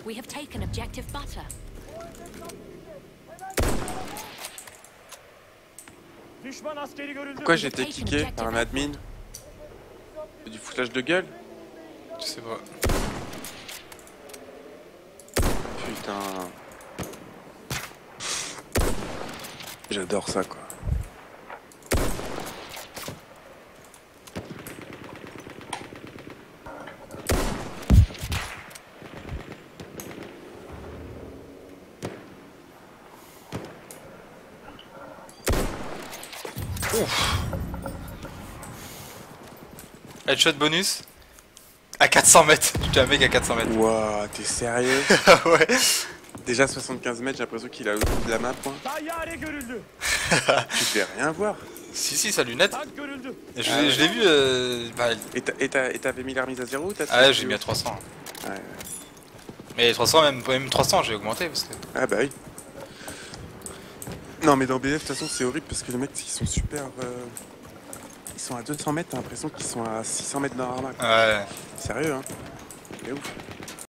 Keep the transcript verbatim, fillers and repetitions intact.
We have taken objective butter. Pourquoi j'ai été kické par un admin? Du foutage de gueule? Je sais pas. Putain. J'adore ça quoi. Ouf. Headshot bonus à quatre cents mètres. Je un mec à quatre cents mètres. Wouah, t'es sérieux? Ouais. Déjà soixante-quinze mètres, j'ai l'impression qu'il a le bout de la map. Hein. Tu devais rien voir. Si, si, sa lunette. Je, Ah ouais. je l'ai vu. Euh, bah, Et t'avais mis la remise à zéro ou t'as ah ouais, j'ai mis à trois cents. Ouais, ouais. Mais trois cents, même, même trois cents, j'ai augmenté parce que. Ah bah oui. Non mais dans B F de toute façon c'est horrible parce que les mecs ils sont super... Euh... Ils sont à deux cents mètres, t'as l'impression qu'ils sont à six cents mètres dans l'arma. Ouais. Sérieux hein. C'est ouf.